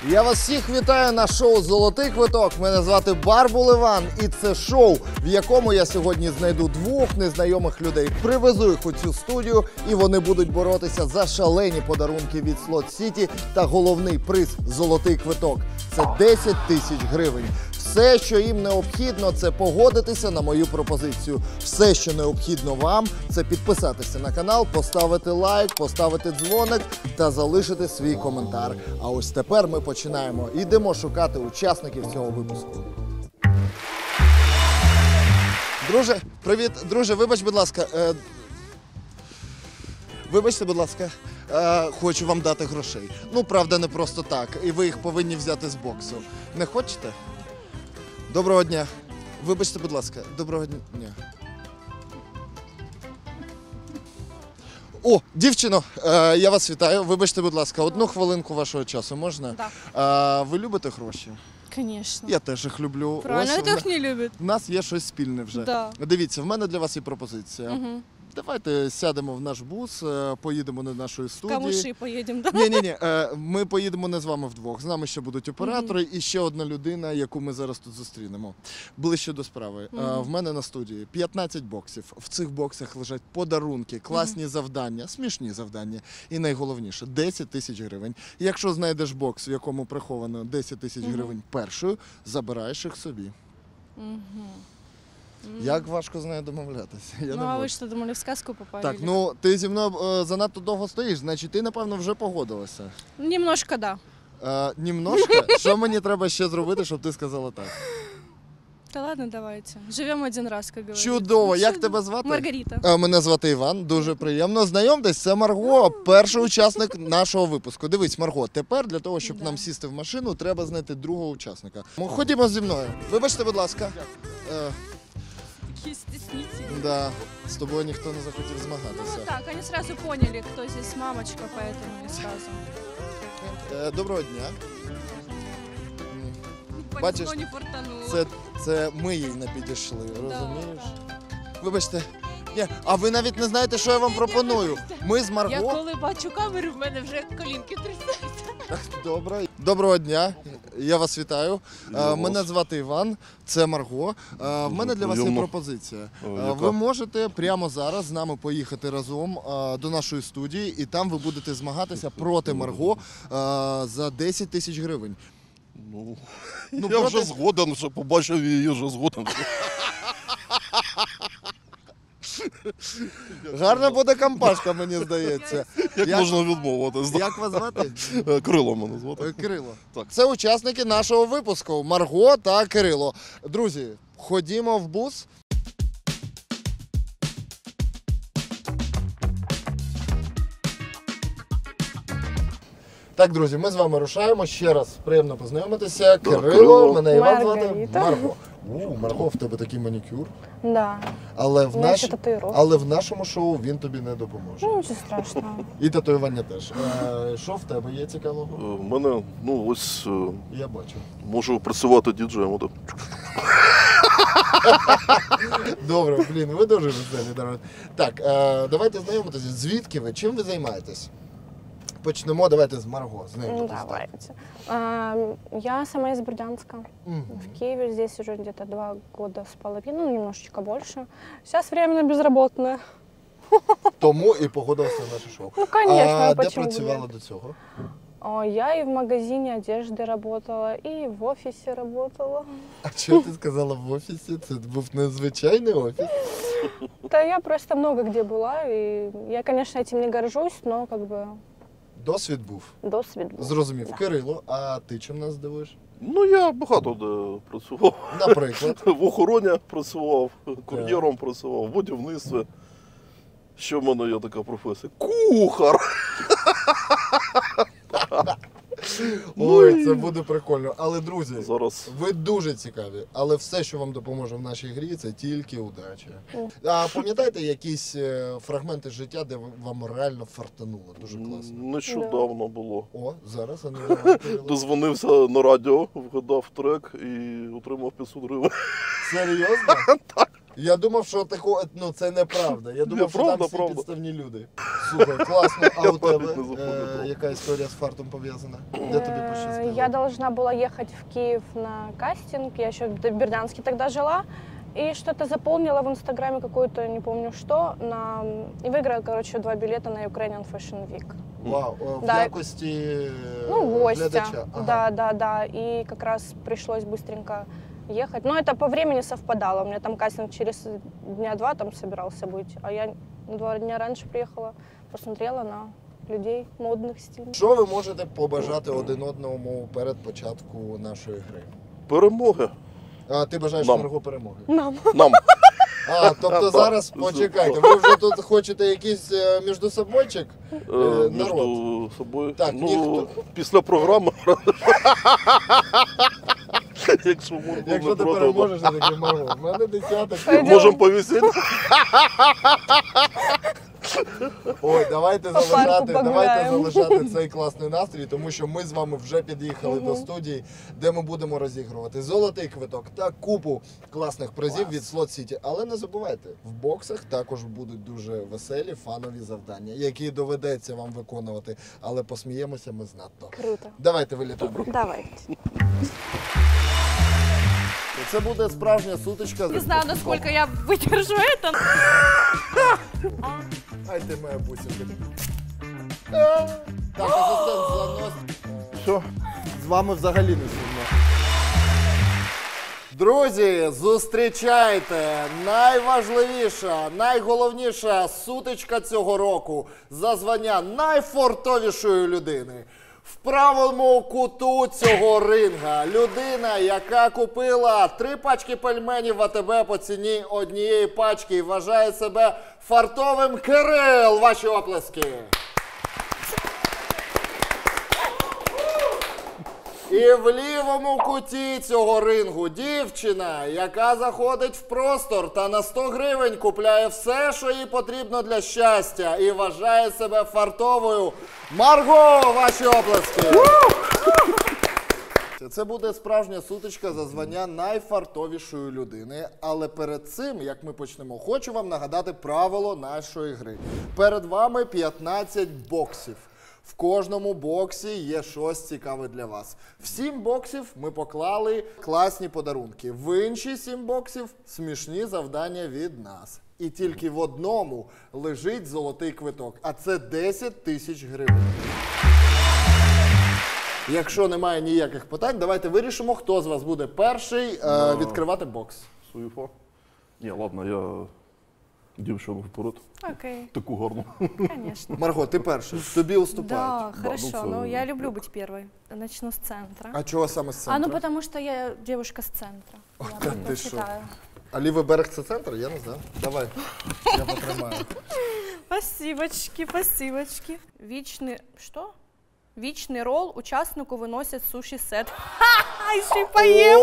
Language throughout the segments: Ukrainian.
Я вас всіх вітаю на шоу «Золотий квиток». Мене звати Барбул Іван, і це шоу, в якому я сьогодні знайду двох незнайомих людей. Привезу їх у цю студію, і вони будуть боротися за шалені подарунки від Slot City та головний приз «Золотий квиток». Це 10 тисяч гривень. Все, що їм необхідно, це погодитися на мою пропозицію. Все, що необхідно вам, це підписатися на канал, поставити лайк, поставити дзвоник та залишити свій коментар. А ось тепер ми починаємо. Йдемо шукати учасників цього випуску. Друже, привіт. Друже, вибач, будь ласка. Вибачте, будь ласка. Хочу вам дати грошей. Ну, правда, не просто так. І ви їх повинні взяти з боксу. Не хочете? Доброго дня. Вибачте, будь ласка. Доброго дня. О, дівчино, я вас вітаю. Вибачте, будь ласка, одну хвилинку вашого часу можна? Да. Ви любите гроші? Конечно. Я теж їх люблю. Правильно, хто їх не любить? У нас є щось спільне вже. Да. Дивіться, в мене для вас є пропозиція. Угу. Давайте сядемо в наш бус, поїдемо до нашої студії. Камуші поїдемо, да? Ні, ми поїдемо не з вами вдвох. З нами ще будуть оператори і ще одна людина, яку ми зараз тут зустрінемо. Ближче до справи. В мене на студії 15 боксів. В цих боксах лежать подарунки, класні завдання, смішні завдання. І найголовніше – 10 тисяч гривень. Якщо знайдеш бокс, в якому приховано 10 тисяч гривень першою, забираєш їх собі. Як важко з нею домовлятися? А ви що, думали, в сказку попали? Так, ну ти зі мною занадто довго стоїш, значить ти, напевно, вже погодилася. Немножко, да. Немножко? Що мені треба ще зробити, щоб ти сказала так? Та ладно, давайте. Живемо один раз, як говорять. Чудово! Як тебе звати? Маргарита. Мене звати Іван, дуже приємно. Знайомтесь, це Марго, перший учасник нашого випуску. Дивись, Марго, тепер для того, щоб нам сісти в машину, треба знайти другого учасника. Ходімо зі мною. Вибачте, будь ласка. Які стеснительні. Да, з тобою ніхто не захотів змагатися. Ну так, вони сразу поняли, хто здесь мамочка, поэтому не сразу. Доброго дня. Бачиш, Бачиш, не фартануло. це ми їй не підійшли, розумієш? Вибачте, ні, а ви навіть не знаєте, що я вам пропоную. Ми з Марго... Я коли бачу камеру, в мене вже колінки трясуться. Добре. Доброго дня, я вас вітаю. Мене звати Іван, це Марго. В мене для вас є пропозиція. Ви можете прямо зараз з нами поїхати разом до нашої студії, і там ви будете змагатися проти Марго за 10 тисяч гривень. Я вже згоден, вже побачив її, вже згоден. Гарна буде компашка, мені здається. Як можна відмовитись? Як вас звати? Кирило мене звати. Кирило. Так. Це учасники нашого випуску Марго та Кирило. Друзі, ходімо в бус. Так, друзі, ми з вами рушаємо. Ще раз приємно познайомитися. Кирило, мене Іван звати. Марго. Марго, в тебе такий манікюр. Да. Але в нашому шоу він тобі не допоможе. Ну, нічого страшного. І татуювання теж. Що в тебе є цікавого? В мене, ось, Я бачу. можу працювати діджеєм. Добре, ви дуже веселі. Так, давайте знайомитися. Звідки ви? Чим ви займаєтесь? Почнемо, давайте з Марго. Давайте. Я сама из Бердянска. В Киеве здесь уже где-то 2 года с половиной, немножечко больше. Сейчас временно безработная. Тому і погодилася на наше шоу. Ну, конечно, де почему бы працювала нет? до цього? Я и в магазине одежды работала, и в офисе работала. А що ти сказала в офісі? Це був незвичайний офіс? Да я просто много где была, и я, конечно, этим не горжусь, но как бы Досвід був. досвід був. Зрозумів. Да. Кирило, а ти чим нас здивуєш? Я багато де працював. Наприклад. В охороні працював, кур'єром працював, в будівництві. Що в мене є така професія? Кухар! Ой, це буде прикольно. Але, друзі, Зараз. ви дуже цікаві. Але все, що вам допоможе в нашій грі, це тільки удача. А пам'ятаєте якісь фрагменти життя, де вам реально фартануло? Дуже класно. Нещодавно було. О, зараз. А ну, давай, Кирило. Дозвонився на радіо, вгадав трек і отримав 500 гривень. Серйозно? Так. Я думав, що такого, ну це неправда. Я думав, що правда, там всі правда. підставні люди. Слухай, класно. А у тебе Не запам'ятав. яка історія з фартом пов'язана? Де тобі пощастило? Я должна была ехать в Киев на кастинг, я еще в Бердянске тогда жила, и что-то заполнила в Инстаграме какую-то, не помню что, и выиграла, короче, 2 билета на Ukrainian Fashion Week. Вау, в Да. якості Ну, гостя. глядача. Ага. Да, и как раз пришлось быстренько ехать. Но это по времени совпадало, у меня там кастинг через дня 2 там собирался быть, а я на 2 дня раньше приехала, посмотрела на людей модных, стильных. Що ви можете побажати один одному перед початку нашої гри? Перемоги А ти бажаєш Нам. Марго перемоги? нам. А, тобто зараз почекайте, ви вже тут хочете якийсь між собойчик? Народ. Між собою. Так, Ну, ніхто. після програми. Якщо Якщо ти переможеш, я такий Марго, в мене десяток. Пойдем. Можемо повісити. Ой, давайте По залишати, парку давайте погуляємо. залишати цей класний настрій, тому що ми з вами вже під'їхали до студії, де ми будемо розігрувати золотий квиток та купу класних призів від Slot City. Але не забувайте, в боксах також будуть дуже веселі фанові завдання, які доведеться вам виконувати, але посміємося ми знатно. Круто. Давайте вилітаємо. Давайте. Це буде справжня сутичка. Не знаю, насколько я выдержу это. Ай ти моя бусинка. Так, асистент занос. Все. З вами взагалі не сумно. Друзі, зустрічайте! Найважливіша, найголовніша сутичка цього року за звання найфортовішої людини. В правому куту цього ринга людина, яка купила 3 пачки пельменів в АТБ по ціні однієї пачки і вважає себе фартовим. Кирил, ваші оплески! І в лівому куті цього рингу дівчина, яка заходить в простор та на 100 гривень купляє все, що їй потрібно для щастя і вважає себе фартовою. Марго, ваші оплески! Це буде справжня сутичка за звання найфартовішої людини. Але перед цим, як ми почнемо, хочу вам нагадати правило нашої гри. Перед вами 15 боксів. В кожному боксі є щось цікаве для вас. В 7 боксів ми поклали класні подарунки. В інші 7 боксів смішні завдання від нас. І тільки в одному лежить золотий квиток, а це 10 тисяч гривень. Якщо немає ніяких питань, давайте вирішимо, хто з вас буде перший відкривати бокс. Суєфа. Ні, ладно, я дівчину вперед. Окей, Таку гарну. конечно. Марго, ти перший. Тобі уступають. Да, хорошо. ну, Ну, це- я люблю быть первой. Начну с центра. А чого саме з центру? Ну потому что я девушка с центра. Я да так ты предпочитаю. А лівий берег це центр? Я не знаю. Давай, я потримаю. Спасибочки, спасибочки. Вічний... Що? Вічний рол учаснику виносять суші-сет. Ха-ха, ще й поїм.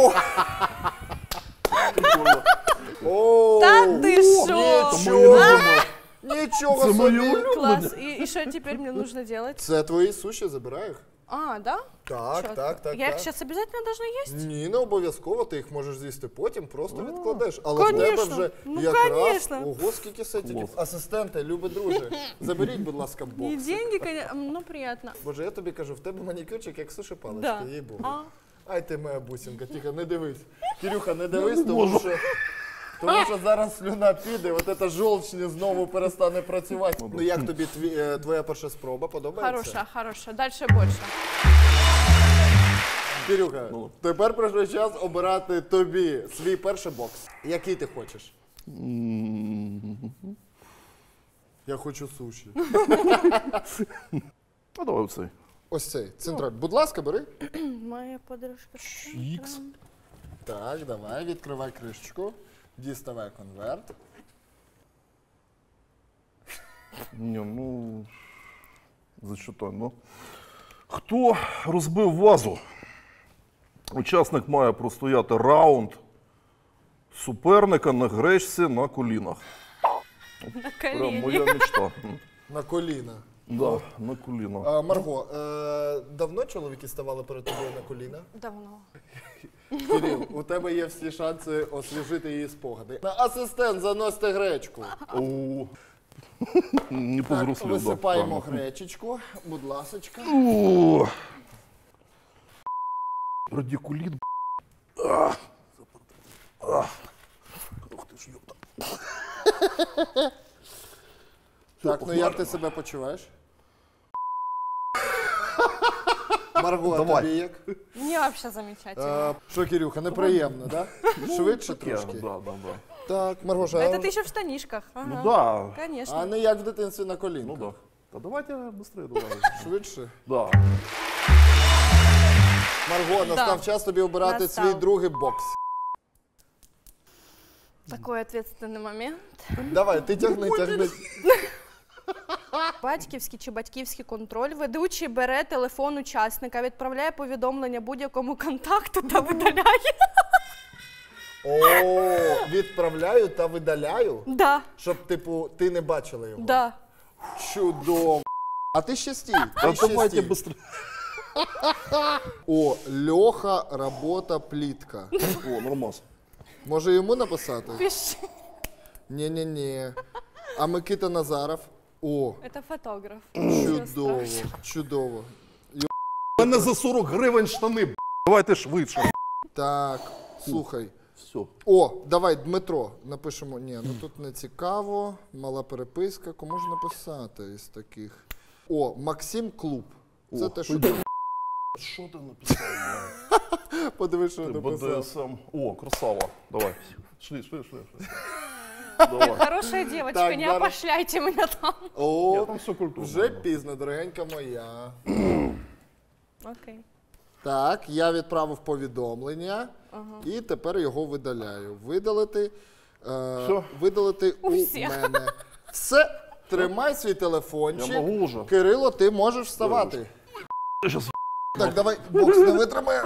Та ти що? Нічого Це моє собі. улюблене. Класс. И что теперь мне нужно делать? Це твої суші, забирай їх. А, да? Так, Чё, так, так. Я их так. сейчас обязательно должна есть? Ні, не обов'язково, ти їх можеш з'їсти потім, просто відкладеш. Але в тебе конечно. вже Ну, якраз, конечно. ого, скільки сетиків. Клас. Асистенти, любі друже, заберіть, будь ласка, Не бокс. деньги, конечно, ну приятно. Боже, я тобі кажу, в тебе манікюрчик, як суші Да. паличка, їй Богу. А. Ай ти моя бусинка, тихо, не дивись. Кирюха, не дивись, тому що зараз слюна піде, от ця жовчня знову перестане працювати. Ну як тобі твоя перша спроба, подобається? Хорошая, хорошая. Дальше больше. Кирюха, тепер прийшов час обирати тобі свій перший бокс. Який ти хочеш? Я хочу суші. А давай цей. Ось цей, централь. Будь ласка, бери. Моя подружка. Ікс. Так, давай, відкривай кришечку. Діставай конверт. Ні, ну, зачитай, ну. Хто розбив вазу? Учасник має простояти раунд суперника на гречці на колінах. На Прям колени. моя мечта. На коліна. Да, на колінах. Марго, давно чоловіки ставали перед тобою на коліна? Давно. Кирил, у тебе є всі шанси освіжити її спогади. Асистент, заносьте гречку. О, не Так, повзрослів, висипаємо гречечку, будь ласочка. Радикуліт, Ух ти ж, ёпта. Так, ну як ти себе почуваєш? Марго, а Давай. тобі як? Мне вообще замечательно. Що, Кирюха, неприємно, так? Швидше трошки? Да. Так, Маргоша, Это ты еще в штанишках. Ага. Ну да, Конечно. а не як в дитинстві на ну колінках? да. Да давайте быстрее, давай. Швидше? Да. Марго, настав час тобі обирати Настав. свій другий бокс. Такой ответственный момент. Давай, ти тягни. Батьківський чи батьківський контроль. Ведучий бере телефон учасника, відправляє повідомлення будь-якому контакту та видаляє. О, відправляю та видаляю, Да, щоб, типу, ти не бачила його. да. Чудово. А ти ще стій. Да Ти ще давайте стій. быстрее. О, Льоха, робота, плітка. О, нормас. Може йому написати? Пиши. Ні. А Микита Назаров? О, Это фотограф. чудово, чудово. У мене за 40 гривень штани, б***. Давайте швидше. Так, слухай. Все. О, давай, Дмитро, напишемо. Ні, ну тут не цікаво. Мала переписка. Кому ж написати із таких? О, Максим Клуб. Це О, те, що ти- ти Що ти написав? подивись, що Ти написав. БДСМ. О, красава. Давай. Шли. Давай. Хорошая девочка, Так, не зараз. опошляйте меня там. Я О, там все культурно. вже пізно, дорогенька моя. Окей. Так, я відправив повідомлення і тепер його видаляю. Видалити, Всьо? видалити у всіх. мене. Все, тримай свій Я телефончик. можу вже. Кирило, ти можеш вставати. Я щас Так, давай, бокс не витримає.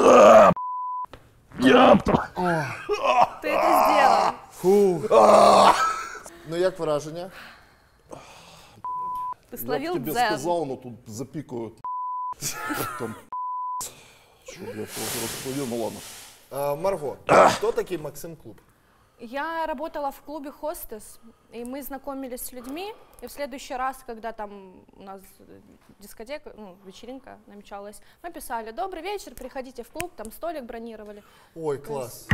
Ты это сделал. Фу. Ну як враження? Ты Я б словил тобі дзен. сказав, но тут запікують. Там. Щоб я просто розповів, ну ладно. Марго, хто такий Максим Клуб? Я работала в клубе «Хостес», и мы знакомились с людьми, и в следующий раз, когда там у нас дискотека, ну, вечеринка намечалась, мы писали: «Добрый вечер, приходите в клуб», там столик бронировали. Ой, клас.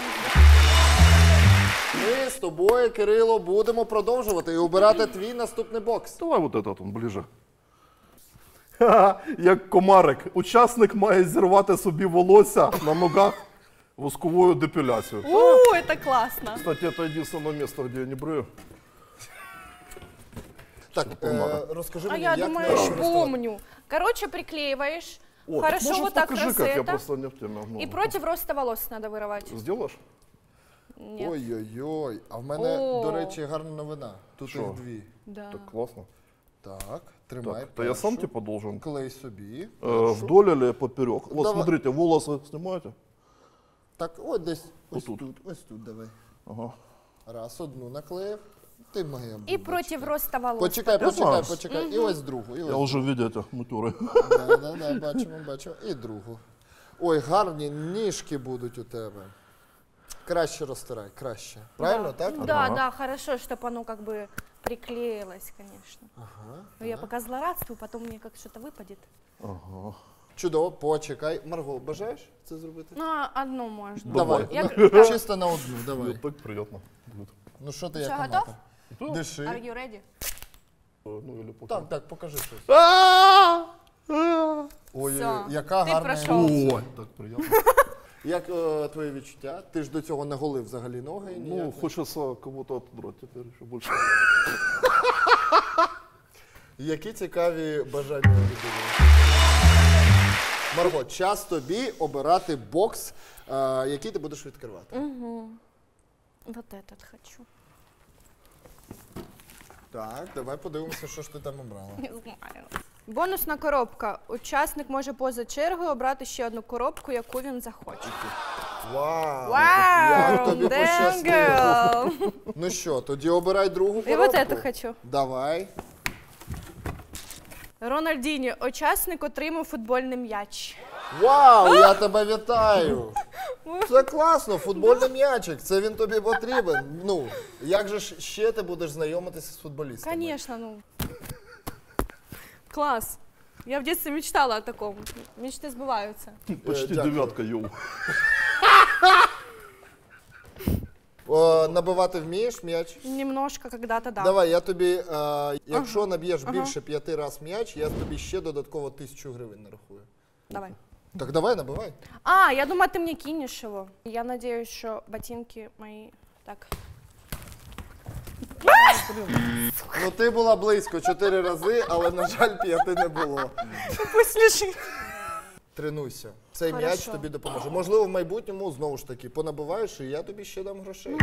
Ми з тобою, Кирило, будемо продовжувати і обирати твій наступний бокс. Давай вот этот он ближе. Ха-ха, як комарик. Учасник має зірвати собі волосся на ногах восковою депіляцією. Это классно! Кстати, это единственное место, где я не брею. Так, помада. розкажи А мені, я як думаю, не я розставати? помню. Короче, приклеиваешь, О, хорошо может, вот так покажи, как я красиво, просто не в теме. Ну, и против роста волос надо вырывать. Сделаешь? Нет. Ой-ой-ой, а в мене, О. до речі, гарна новина. Тут Що? їх дві. Да. Так классно. Так, тримай. Так, то я сам першу. типа должен Клей собі. вдоль или поперек? Вот Давай. смотрите, волосы снимаете? Так, ось десь, ось Отут. тут, ось тут давай. Ага. Раз, одну наклеїв. Ти моя И бубочка. против роста волос. Почекай, Я знаю. почекай. І ось другу. І Я ось уже видел эти мутюры. Да, бачимо. І другу. Ой, гарні ніжки будуть у тебе. Краще розтирай, краще. Правильно, так? Да, Ага. да, хорошо, чтобы оно как бы приклеилось, конечно. Ага. Но я пока злорадствую, потом мне как что-то выпадет. Ага. Чудово, почекай. Марго, бажаєш це зробити? Ну, одну можно. Давай. Давай. Чисто на одну, давай. Мне так приятно будет. Ну що ти Що, як готов? аматор? Да. Диши. Are you ready? Ну или потом. Так, покажи щось. Всё, Ой, яка ти гарна. пройшов. Ой, так приятно. Як твої відчуття? Ти ж до цього не голив взагалі ноги? Ну, ніяк? хочется кого-то отдрать теперь еще больше. Які цікаві бажання у людини. Марго, час тобі обирати бокс, який ти будеш відкривати. Вот этот хочу. Так, давай подивимося, що ж ти там обрала. Не знаю. Бонусна коробка. Учасник може поза чергою обрати ще одну коробку, яку він захоче. Вау! Як Вау! тобі Damn пощастило. girl! Ну що, тоді обирай другу коробку. І вот эту хочу. Давай. Рональдіні. Учасник отримав футбольний м'яч. Вау, я тебе вітаю! Це класно, футбольний м'ячик, це він тобі потрібен. Ну, як же ж ще ти будеш знайомитися з футболістами? Конечно, ну. Класс. Я в детстве мечтала о таком. Мечты сбываются. Почти дякую. дев'ятка, йоу. Набивати вмієш м'яч? Немножко когда-то, да. Давай, я тобі, якщо наб'єш більше 5 разів м'яч, я тобі ще додатково 1000 гривень нарахую. Давай. Так давай, набивай. А, я думаю, ты мне кинешь его. Я надеюсь, что ботинки мои... Так. Ну ти була близько 4 рази, але, на жаль, 5 не було. Пусть лежит. Тренуйся. Цей Хорошо. м'яч тобі допоможе. Можливо, в майбутньому, знову ж таки, понабиваєш, і я тобі ще дам грошей.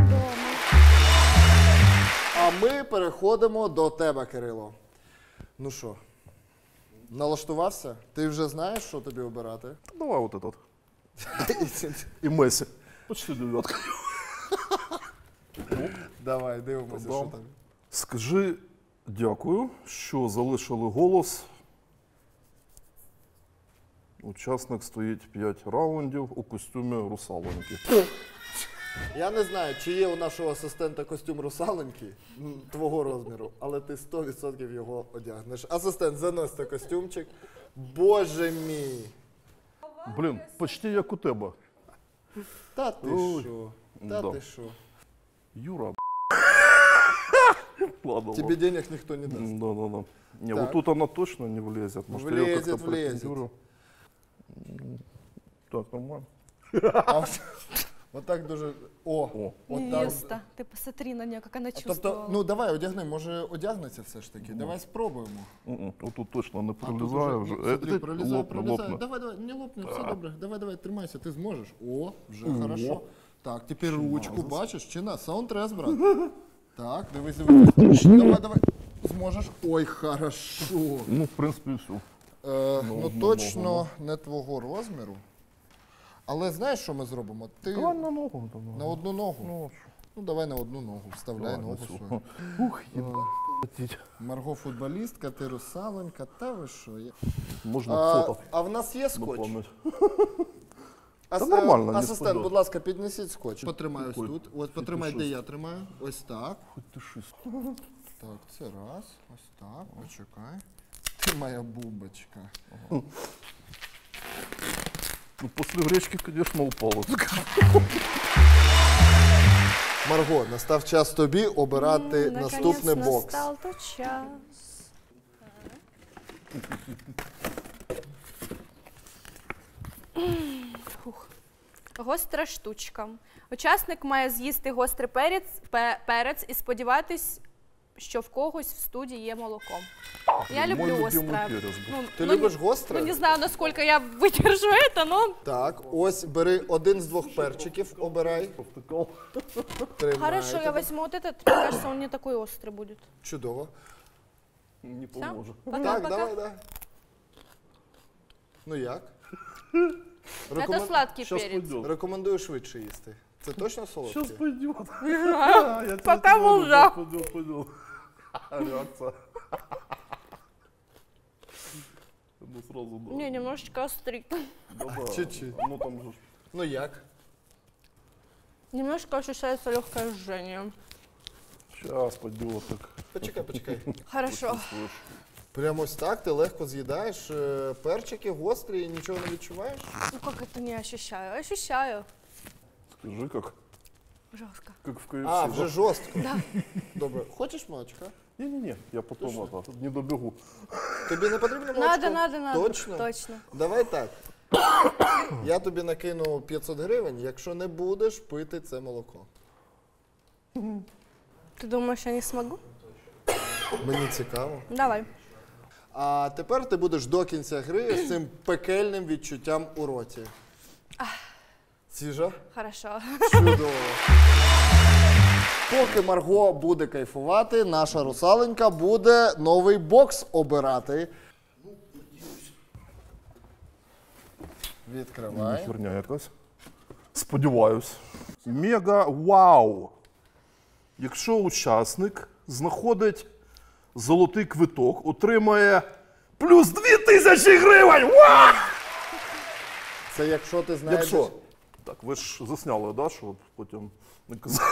А ми переходимо до тебе, Кирило. Ну що, налаштувався? Ти вже знаєш, що тобі обирати? Давай вот этот. І Месі. Почти дев'ятка. Давай, дивимося, Та-дам. що там. Скажи дякую, що залишили голос. Учасник стоїть 5 раундів у костюмі русалоньки. Я не знаю, чи є у нашого асистента костюм русаленьки твого розміру, але ти 100% його одягнеш. Асистент, заносьте костюмчик. Боже мій! Блін, почти як у тебе. Та ти Ой. що? Та Да. ти що? Юра. Ладно, Тебе денег ніхто не дасть. Да. Не, Так. вот тут она точно не влезет. Может, я Влезет, как-то влезет. протестирую. Так, нормально. А отак дуже. О! О. Отак. Невеста, ты посмотри на нее, как она чувствовала. Тобто, ну давай одягни, може одягнеться все ж таки. Давай спробуємо. Вот тут точно не А, тут пролезаю уже. Смотри, пролізай, лопне, пролізай. лопне. Давай, не лопне, все добре. Давай, тримайся, ти зможеш. О, вже хорошо. Так, тепер ручку, бачиш, чи на саундтрес, брат. Так, дивись. Давай. Зможеш. Ой, хорошо. Ну, в принципе, все. Ну точно не твого розміру. Але знаєш, що ми зробимо? Ти Давай на ногу. на одну ногу. Ну, Ну давай на одну ногу, вставляй ладно, ногу всё. свою. Ух, ебать. Марго футболістка, ти русаленька, та ви що? Можно фото. А в нас є на скотч? пам'ять. Та нормально, не асистент, спадет. будь ласка, піднесіть скотч. Потримай ось Ой, тут. Ось потримай, де я тримаю. Ось так. Хоть ты шист. Так, це раз. Ось так. Почекай. Ти моя бубочка. Ну, после гречки, конечно, упало. Марго, настав час тобі обирати наступний Наконец бокс. настал тот час. Фух. Гостра штучка. Учасник має з'їсти гострий перець і сподіватись, що в когось в студії є молоко. Я Мой люблю любимый острое. перец был. Ти любиш гостре? Ну, не знаю, насколько я выдержу это, но... Так, ось бери один з 2 перчиків, обирай. Повтыкал. Тримай. Хорошо, я возьму вот этот. Мне кажется, он не такой острый будет. Чудово. Не Всё? поможет. Пока, Так, пока. давай. Ну як? Это сладкий Сейчас перец. пойдет. Рекомендую швидше їсти. Це точно солодке? Сейчас пойдет. Потому что. Пойдет. Реакция. Ну сразу да. Не, немножечко острый. Да-да. Чуть-чуть. Ну там же. Ну як? Немножко ощущается легкое жжение. Сейчас пойдет так. Почекай. Хорошо. Почувствуешь. Прямо ось так ти легко з'їдаєш перчики гострі і нічого не відчуваєш? Ну как это не ощущаю? Ощущаю. Скажи, как Жестко. в КФС. А, вже да? жорстко. Добре. Хочеш молочка? Не-не-не, я потом это, не добегу. Тобі не потрібно молочко? Надо. Точно? Точно. Давай так. Я тобі накину 500 гривень, якщо не будеш пити це молоко. Ты думаешь, я не смогу? Мені цікаво. Давай. А тепер ти будеш до кінця гри з цим пекельним відчуттям у роті. Свіжо? Хорошо. Чудово. Поки Марго буде кайфувати, наша русаленька буде новий бокс обирати. Відкривай. Херня якась. Сподіваюсь. Мега вау! Якщо учасник знаходить золотий квиток, отримає плюс 2000 гривень! Вау! Це якщо ти знайдеш. Якщо. Так, ви ж засняли, да, що от потім не казали.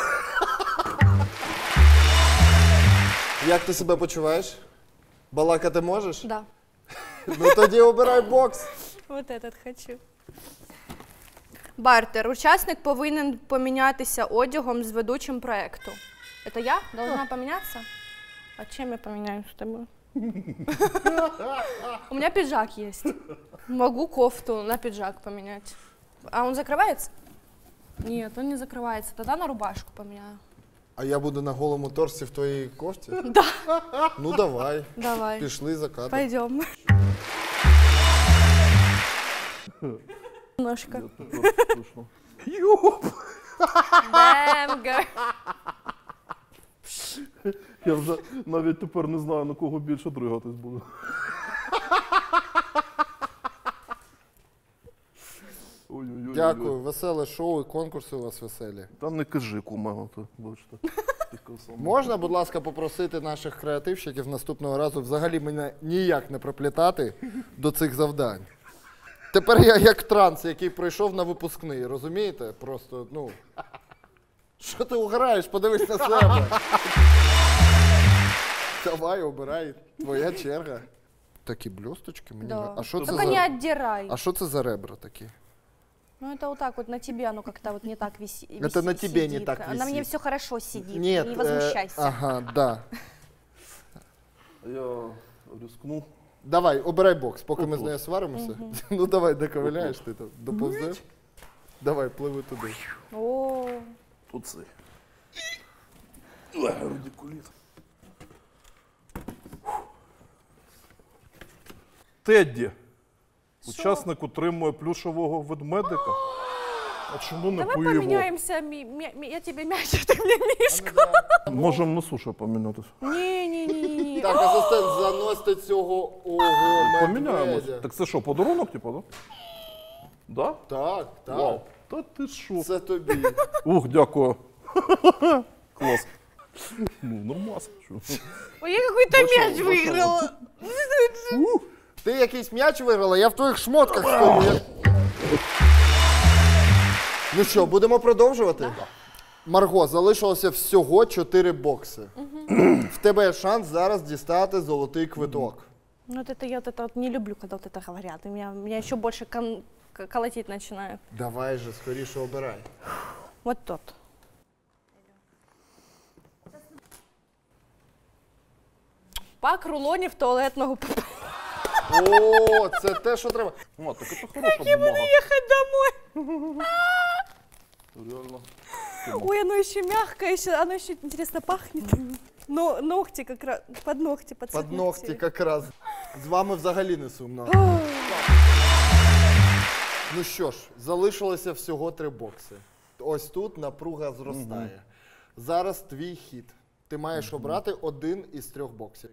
Як ти себе почуваєш? Балакати можеш? Да. Ну тоді обирай бокс. Вот этот хочу. Бартер. Учасник повинен помінятися одягом з ведучим проекту. Это я должна поменяться? А чем я поменяюсь с тобой? У меня пиджак есть. Могу кофту на пиджак поменять. А он закрывается? Нет, он не закрывается. Тогда на рубашку поменяю. А я буду на голому торсі в твоїй кофті? Да. Ну давай. Давай. Пішли за кадр. Пойдем. Немножко. Тепер слышно. Йоп! Бэмга. Я вже навіть тепер не знаю, на кого більше дригатись буду. Ой-ой-ой. Дякую, веселе шоу і конкурси у вас веселі. Та не кажи, куме, то бачите. Така сама. Можна, будь ласка, попросити наших креативщиків наступного разу взагалі мене ніяк не приплітати до цих завдань. Тепер я як транс, який прийшов на випускний, розумієте? Просто, ну. Що ти уграєш? Подивись на себе. Давай, обирай, твоя черга. Такі блісточки мені. Да. А що це Только не за... отдирай. А що це за ребра такі? Ну это вот так вот на тебе оно как-то вот не так висит. Это на тебе не сидит. так На мне висит. все хорошо сидит. Нет, не возмущайся. ага, да. Я рискну. Давай, обирай бокс, поки ми з Отут. нею сваримося. Ну давай, доковиляєш ти там, доповзеш. Давай, пливи туди. О, Тут цей. Радикуліт. Тедді. Учасник отримує плюшового ведмедика. А чому не давай поїво? поменяемся. Я тебе мяч, а ты мне мишку. Можемо на суші помінятися. Не-не-не. Так, асистент, заносьте цього Поміняємось. медведя. Так це що, подарунок, типу, да? Да? Так, так. Вау. Та ти що? Це тобі. Ух, дякую. Клас. Ну, нормас. Що? Ой, я какой-то мяч выиграла. Ти якийсь м'яч виграла, я в твоїх шмотках стою. Ну що, будемо продовжувати? Марго, залишилося всього 4 бокси. В тебе є шанс зараз дістати золотий квиток. Ну вот это я вот это вот не люблю, когда вот это говорят. И меня еще больше колотить начинает. Давай же, скоріше обирай. Вот тот. Пак рулонів туалетного папера. О, це те, що треба. О, так це хороша бумага. Ехать домой. Реально. Ой, оно еще мягкое, оно еще интересно пахнет. Но ногти как раз, под ногти, под Под ногті якраз. З вами взагалі не сумно. Ну що ж, залишилося всього 3 бокси. Ось тут напруга зростає. Зараз твій хід. Ти маєш обрати один із 3 боксів.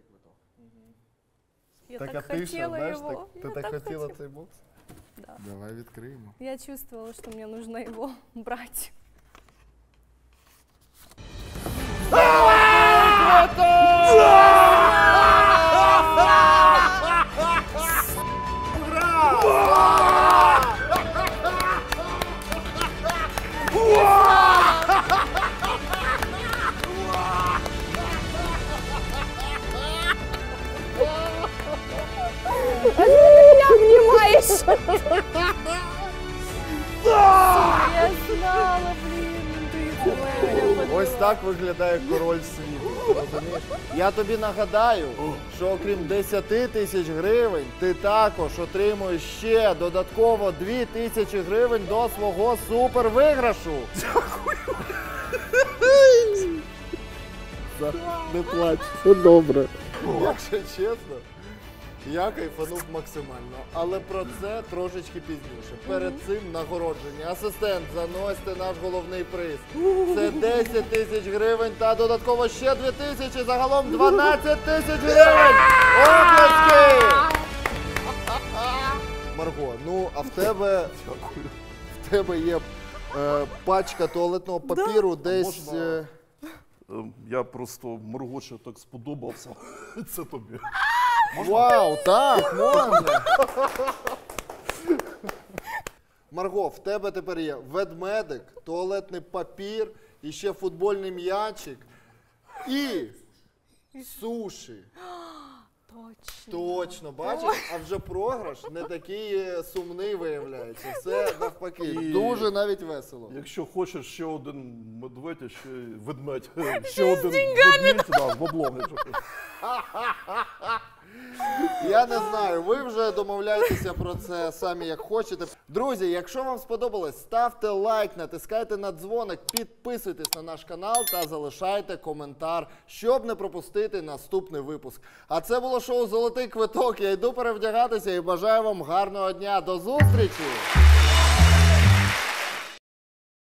Я Так, так а ти що, хотела знаєш, его. ти Я так хотіла хотела. цей бокс? Да. Давай відкриємо. Я чувствовала, что мне нужно его брать. Обнимаешь. Я знала, блин, ты моя подруга. Ось так виглядає король світу. Розумієш? Я тобі нагадаю, що окрім 10 тисяч гривень, ти також отримуєш ще додатково 2 тисячі гривень до свого супервиграшу. Не плач, все добре. Якщо чесно, я кайфанув максимально, але про це трошечки пізніше. Перед цим нагородження. Асистент, заносьте наш головний приз. Це 10 тисяч гривень та додатково ще 2 тисячі, загалом 12 тисяч гривень! Оплески! Марго, ну а в тебе є пачка туалетного папіру десь... можна? Я просто Маргоше так сподобався. Це тобі. Вау, так, можна. Марго, в тебе тепер є ведмедик, туалетний папір, і ще футбольний м'ячик і суші. Точно. Точно, бачиш? А вже програш не такий сумний виявляється. Все навпаки. Дуже навіть весело. Якщо хочеш ще один медведь, ще ведмедь. Ще один ведмідь, да, з баблом. якщо хочеш. Я не знаю, ви вже домовляєтеся про це самі як хочете. Друзі, якщо вам сподобалось, ставте лайк, натискайте на дзвоник, підписуйтесь на наш канал та залишайте коментар, щоб не пропустити наступний випуск. А це було шоу «Золотий квиток». Я йду перевдягатися і бажаю вам гарного дня. До зустрічі!